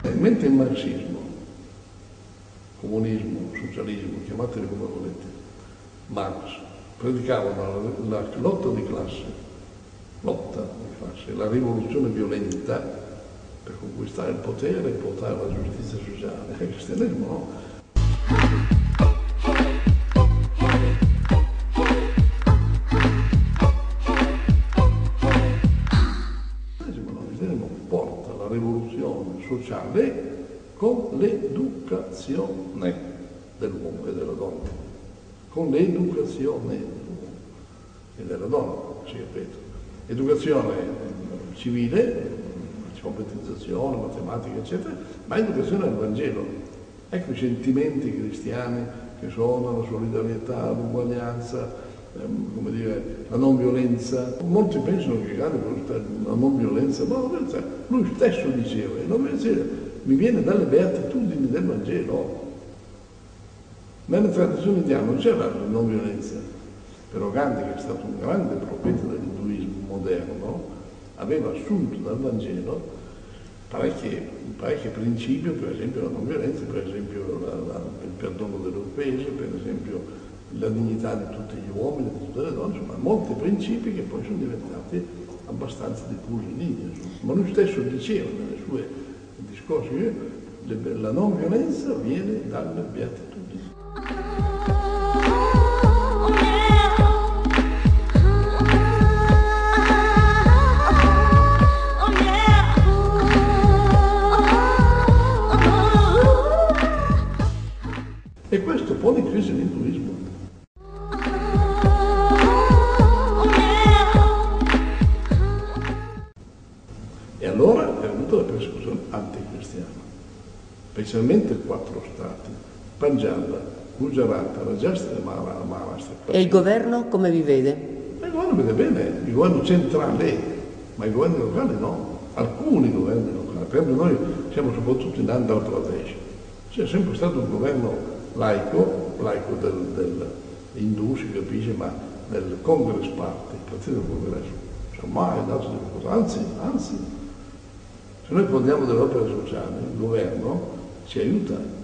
Mentre il marxismo, comunismo, socialismo, chiamateli come volete, Marx, predicavano la lotta di classe, la rivoluzione violenta per conquistare il potere e portare la giustizia sociale. Il cristianesimo no. Il cristianesimo porta la rivoluzione sociale con l'educazione dell'uomo e della donna, con l'educazione dell'uomo e della donna, ci ripeto. Educazione civile, alfabetizzazione, matematica, eccetera, ma educazione al Vangelo. Ecco i sentimenti cristiani che sono la solidarietà, l'uguaglianza, come dire, la non violenza. Molti pensano che la non violenza, ma la violenza, lui stesso diceva, la violenza mi viene dalle beatitudini del Vangelo. Nelle tradizioni indiane non c'era la non violenza, però Gandhi, che è stato un grande profeta dell'induismo moderno, aveva assunto dal Vangelo parecchi principi, per esempio la non violenza, per esempio il perdono delle offese, per esempio la dignità di tutti gli uomini, di tutte le donne, insomma molti principi che poi sono diventati abbastanza diffusi in India. Ma lui stesso diceva nelle sue discorsi, la non violenza viene dalle beatitudini. E questo pone in crisi l'induismo. E allora è venuta la persecuzione anticristiana, specialmente 4 stati, Punjab, Gujarat, Rajasthan e Maharashtra. E il governo come vi vede? Il governo vede bene, il governo centrale, ma i governi locali no, alcuni governi locali. Per esempio noi siamo soprattutto in Andhra Pradesh, c'è sempre stato un governo laico dell'Hindu, si capisce, ma del Congress Party, il partito del Congresso, cioè mai dato difficoltà, anzi, se noi parliamo delle opere sociali, il governo ci aiuta